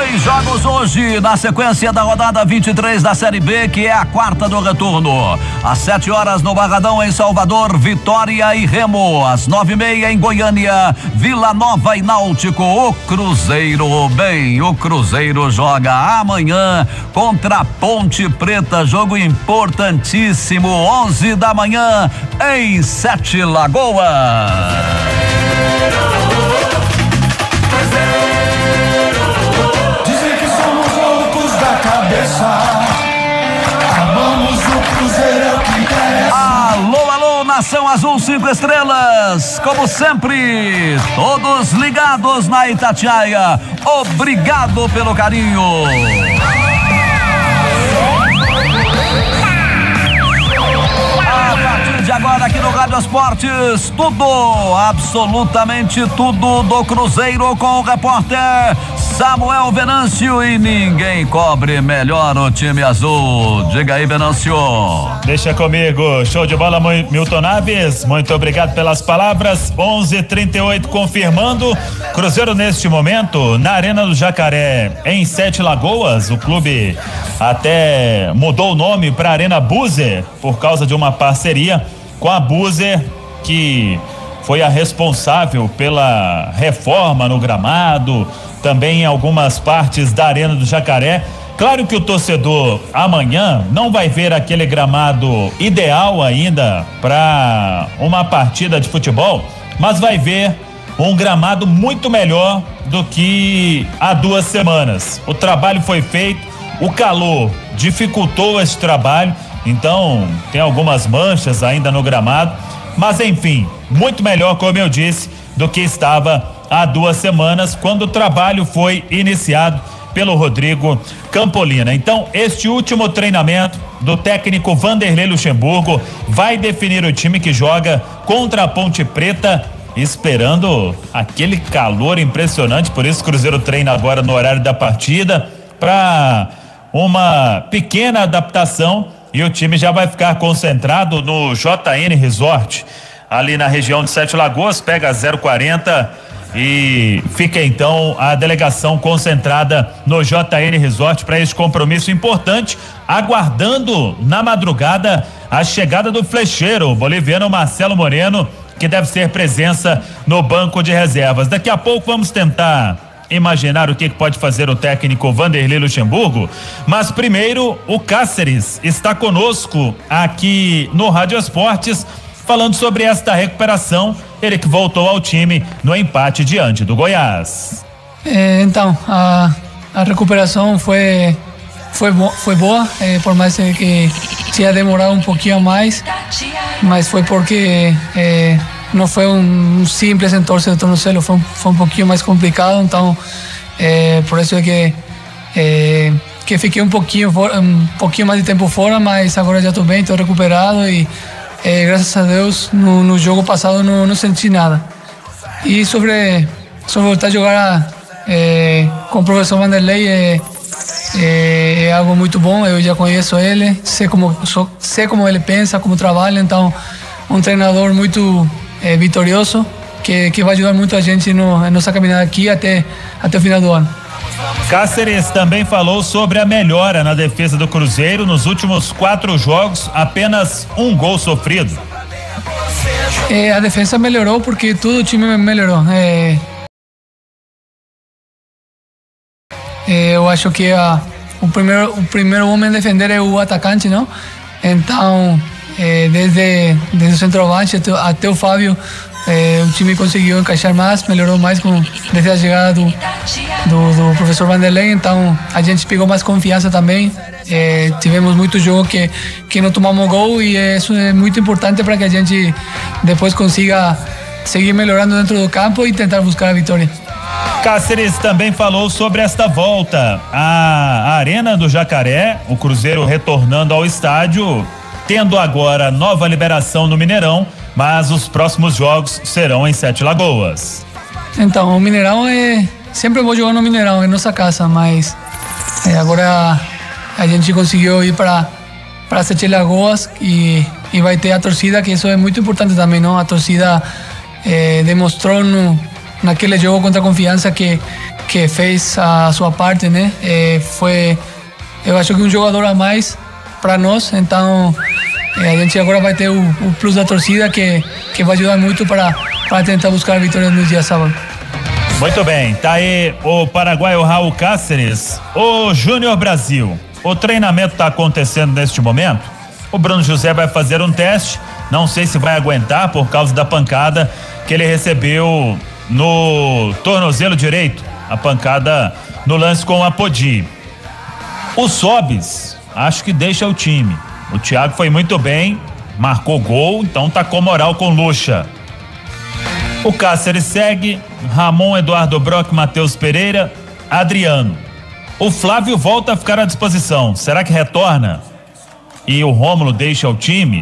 Tem jogos hoje na sequência da rodada 23 da Série B, que é a quarta do retorno. Às 7 horas no Barradão, em Salvador, Vitória e Remo. Às 9:30 em Goiânia, Vila Nova e Náutico. O Cruzeiro joga amanhã contra a Ponte Preta. Jogo importantíssimo, 11 da manhã em Sete Lagoas. Amamos o Cruzeiro, é o que interessa. Alô, Nação Azul 5 Estrelas, como sempre, todos ligados na Itatiaia. Obrigado pelo carinho. De agora aqui no Rádio Esportes, tudo, absolutamente tudo do Cruzeiro com o repórter Samuel Venâncio, e ninguém cobre melhor o time azul. Diga aí, Venâncio. Deixa comigo, show de bola, Milton Naves, muito obrigado pelas palavras. 11:38 confirmando, Cruzeiro neste momento na Arena do Jacaré, em Sete Lagoas. O clube até mudou o nome para Arena Buser por causa de uma parceria com a Buser, que foi a responsável pela reforma no gramado, também em algumas partes da Arena do Jacaré. Claro que o torcedor amanhã não vai ver aquele gramado ideal ainda para uma partida de futebol, mas vai ver um gramado muito melhor do que há 2 semanas. O trabalho foi feito, o calor dificultou esse trabalho, então tem algumas manchas ainda no gramado, mas enfim, muito melhor, como eu disse, do que estava há 2 semanas, quando o trabalho foi iniciado pelo Rodrigo Campolina. Então, este último treinamento do técnico Vanderlei Luxemburgo vai definir o time que joga contra a Ponte Preta, esperando aquele calor impressionante. Por isso o Cruzeiro treina agora no horário da partida, para uma pequena adaptação, e o time já vai ficar concentrado no JN Resort, ali na região de Sete Lagoas. Pega 040 e fica então a delegação concentrada no JN Resort para esse compromisso importante, aguardando na madrugada a chegada do flecheiro boliviano Marcelo Moreno, que deve ser presença no banco de reservas. Daqui a pouco vamos tentar imaginar o que pode fazer o técnico Vanderlei Luxemburgo, mas primeiro o Cáceres está conosco aqui no Rádio Esportes, falando sobre esta recuperação, ele que voltou ao time no empate diante do Goiás. Então, a recuperação foi boa, por mais que tinha demorado um pouquinho mais, mas foi porque não foi um simples entorse de tornozelo, foi um pouquinho mais complicado, então por isso é que fiquei um pouquinho mais de tempo fora, mas agora já estou bem, estou recuperado e graças a Deus no jogo passado não senti nada. E sobre voltar a jogar com o professor Vanderlei é algo muito bom, eu já conheço ele, sei como ele pensa, como trabalha, então um treinador muito vitorioso que vai ajudar muito a gente na nossa caminhada aqui até o final do ano. Cáceres também falou sobre a melhora na defesa do Cruzeiro. Nos últimos 4 jogos, apenas 1 gol sofrido. A defesa melhorou porque todo o time melhorou. Eu acho que o primeiro homem a defender é o atacante, não? Então, desde o centroavante até o Fábio, o time conseguiu encaixar mais, melhorou mais desde a chegada do professor Vanderlei, então a gente pegou mais confiança também. Tivemos muito jogo que não tomamos gol, e isso é muito importante para que a gente depois consiga seguir melhorando dentro do campo e tentar buscar a vitória. Cáceres também falou sobre esta volta à Arena do Jacaré, o Cruzeiro retornando ao estádio, tendo agora nova liberação no Mineirão, mas os próximos jogos serão em Sete Lagoas. Então, o Mineirão sempre vou jogar no Mineirão, é nossa casa, mas agora a gente conseguiu ir para Sete Lagoas e vai ter a torcida, que isso é muito importante também, não? A torcida demonstrou naquele jogo contra a Confiança que que fez a sua parte, né? Eu acho que um jogador a mais para nós, então a gente agora vai ter o plus da torcida que vai ajudar muito para tentar buscar a vitória no dia sábado. Muito bem, tá aí o paraguaio Raul Cáceres. O Júnior Brasil, o treinamento tá acontecendo neste momento? O Bruno José vai fazer um teste, não sei se vai aguentar por causa da pancada que ele recebeu no tornozelo direito, a pancada no lance com o Apodi. O Sobis, acho que deixa o time. O Thiago foi muito bem, marcou gol, então tá com moral com Lucha. O Cáceres segue, Ramon, Eduardo Brock, Matheus Pereira, Adriano. O Flávio volta a ficar à disposição. Será que retorna? E o Rômulo deixa o time?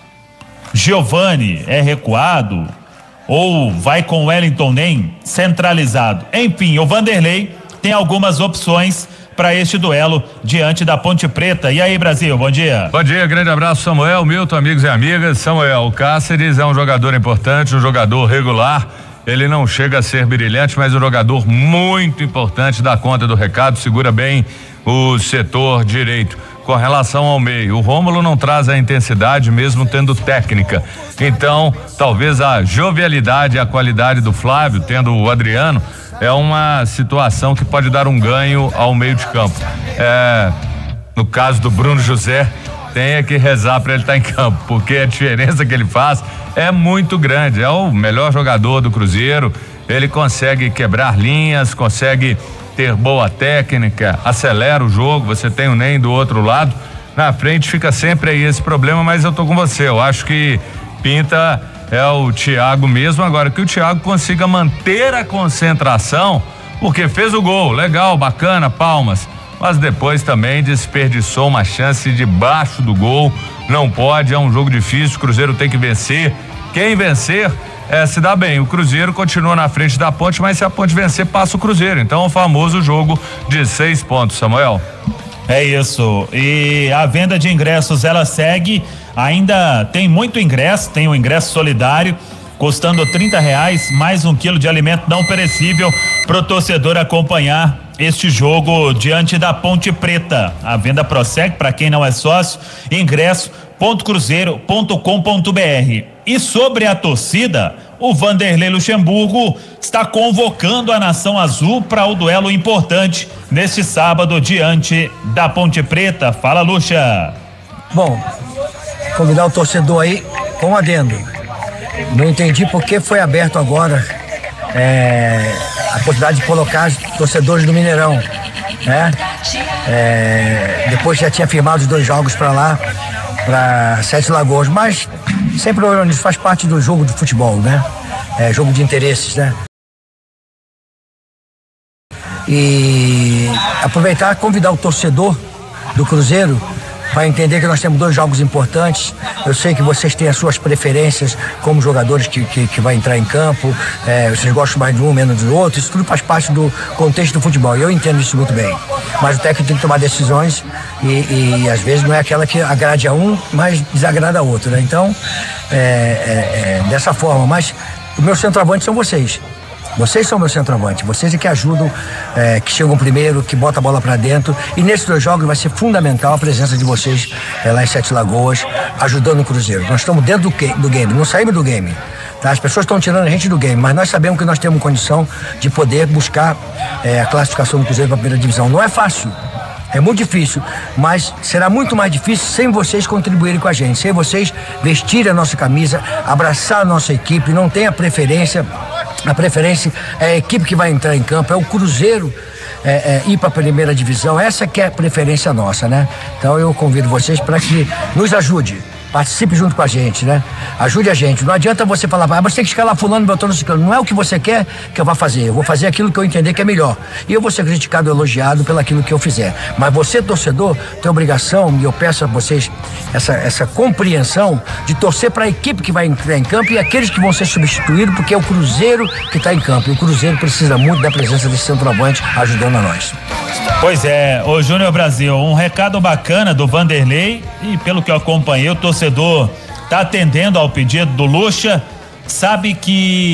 Giovani é recuado? Ou vai com o Wellington Nem centralizado? Enfim, o Vanderlei tem algumas opções para este duelo diante da Ponte Preta. E aí, Brasil, bom dia. Bom dia, grande abraço, Samuel, Milton, amigos e amigas. Samuel, o Cáceres é um jogador importante, um jogador regular. Ele não chega a ser brilhante, mas um jogador muito importante, dá conta do recado, segura bem o setor direito. Com relação ao meio, o Rômulo não traz a intensidade mesmo tendo técnica. Então, talvez a jovialidade e a qualidade do Flávio, tendo o Adriano, é uma situação que pode dar um ganho ao meio de campo. No caso do Bruno José, tem que rezar para ele estar em campo, porque a diferença que ele faz é muito grande. É o melhor jogador do Cruzeiro, ele consegue quebrar linhas, consegue ter boa técnica, acelera o jogo. Você tem o Ney do outro lado, na frente fica sempre aí esse problema, mas eu tô com você, eu acho que pinta é o Thiago mesmo. Agora que o Thiago consiga manter a concentração, porque fez o gol, legal, bacana, palmas, mas depois também desperdiçou uma chance debaixo do gol. Não pode, é um jogo difícil, o Cruzeiro tem que vencer. Quem vencer se dá bem. O Cruzeiro continua na frente da Ponte, mas se a Ponte vencer, passa o Cruzeiro. Então, o famoso jogo de 6 pontos, Samuel. É isso. E a venda de ingressos, ela segue. Ainda tem muito ingresso, tem o ingresso solidário, custando R$30, mais 1 quilo de alimento não perecível pro torcedor acompanhar este jogo diante da Ponte Preta. A venda prossegue para quem não é sócio, ingresso.cruzeiro.com.br. E sobre a torcida, o Vanderlei Luxemburgo está convocando a Nação Azul para o duelo importante neste sábado diante da Ponte Preta. Fala, Luxa. Bom, convidar o torcedor aí com adendo. Não entendi por que foi aberto agora a possibilidade de colocar os torcedores do Mineirão, né? Depois já tinha firmado os 2 jogos para lá, para Sete Lagoas, mas sem problema, isso faz parte do jogo de futebol, né? Jogo de interesses, né? E aproveitar e convidar o torcedor do Cruzeiro para entender que nós temos 2 jogos importantes. Eu sei que vocês têm as suas preferências como jogadores que vai entrar em campo, vocês gostam mais de um, menos do outro, isso tudo faz parte do contexto do futebol, e eu entendo isso muito bem. Mas o técnico tem que tomar decisões e às vezes não é aquela que agrade a um, mas desagrada a outro, né? Então, dessa forma, mas os meus centroavantes são vocês. Vocês são meus centroavantes, vocês é que ajudam, que chegam primeiro, que botam a bola pra dentro, e nesses 2 jogos vai ser fundamental a presença de vocês lá em Sete Lagoas, ajudando o Cruzeiro. Nós estamos dentro do game, não saímos do game, tá? As pessoas estão tirando a gente do game, mas nós sabemos que nós temos condição de poder buscar a classificação do Cruzeiro para a primeira divisão. Não é fácil, é muito difícil, mas será muito mais difícil sem vocês contribuírem com a gente, sem vocês vestirem a nossa camisa, abraçar a nossa equipe. Não tem a preferência é a equipe que vai entrar em campo, é o Cruzeiro ir para a primeira divisão. Essa que é a preferência nossa, né? Então eu convido vocês para que nos ajude. Participe junto com a gente, né? Ajude a gente. Não adianta você falar, você tem que escalar fulano, botando ciclano. Não é o que você quer que eu vá fazer. Eu vou fazer aquilo que eu entender que é melhor. E eu vou ser criticado, elogiado pelo aquilo que eu fizer. Mas você, torcedor, tem obrigação, e eu peço a vocês essa compreensão de torcer para a equipe que vai entrar em campo e aqueles que vão ser substituídos, porque é o Cruzeiro que está em campo. E o Cruzeiro precisa muito da presença desse centroavante ajudando a nós. Pois é, ô Júnior Brasil, um recado bacana do Vanderlei, e pelo que eu acompanhei, o torcedor tá atendendo ao pedido do Lucha, sabe que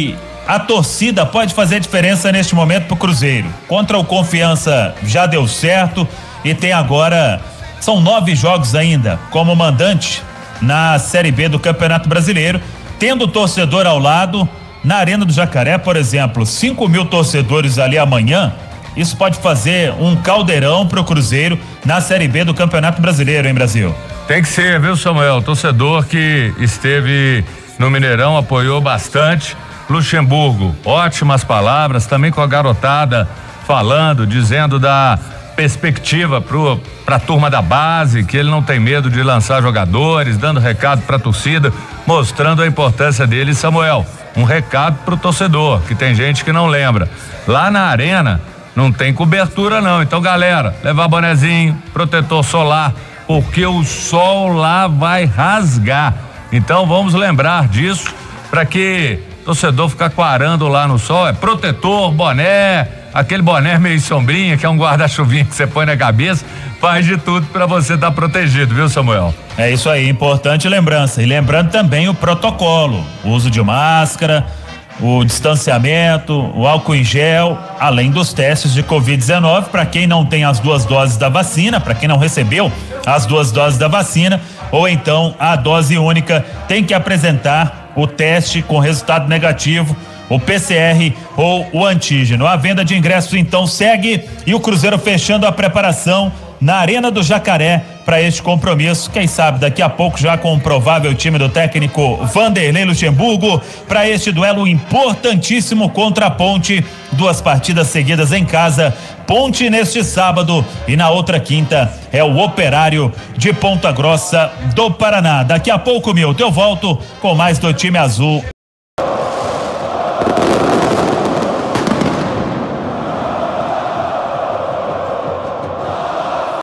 a torcida pode fazer diferença neste momento pro Cruzeiro. Contra o Confiança já deu certo e tem agora, são 9 jogos ainda como mandante na Série B do Campeonato Brasileiro, tendo o torcedor ao lado. Na Arena do Jacaré, por exemplo, 5.000 torcedores ali amanhã, isso pode fazer um caldeirão pro Cruzeiro na Série B do Campeonato Brasileiro, hein, Brasil? Tem que ser, viu, Samuel? Torcedor que esteve no Mineirão, apoiou bastante. Luxemburgo, ótimas palavras, também com a garotada falando, dizendo da perspectiva pra turma da base, que ele não tem medo de lançar jogadores, dando recado pra torcida, mostrando a importância dele. Samuel, um recado pro torcedor, que tem gente que não lembra. Lá na arena não tem cobertura não, então galera, levar bonezinho, protetor solar, porque o sol lá vai rasgar. Então vamos lembrar disso, para que torcedor ficar quarando lá no sol, é protetor, boné, aquele boné meio sombrinha, que é um guarda-chuvinha que você põe na cabeça, faz de tudo para você estar protegido, viu, Samuel? É isso aí, importante lembrança. E lembrando também o protocolo, o uso de máscara, o distanciamento, o álcool em gel, além dos testes de Covid-19 para quem não tem as 2 doses da vacina, para quem não recebeu as 2 doses da vacina, ou então a dose única, tem que apresentar o teste com resultado negativo, o PCR ou o antígeno. A venda de ingressos então segue e o Cruzeiro fechando a preparação na Arena do Jacaré para este compromisso. Quem sabe daqui a pouco já com o provável time do técnico Vanderlei Luxemburgo para este duelo importantíssimo contra a Ponte. 2 partidas seguidas em casa. Ponte neste sábado e na outra quinta é o Operário de Ponta Grossa do Paraná. Daqui a pouco, Milton, eu volto com mais do time azul.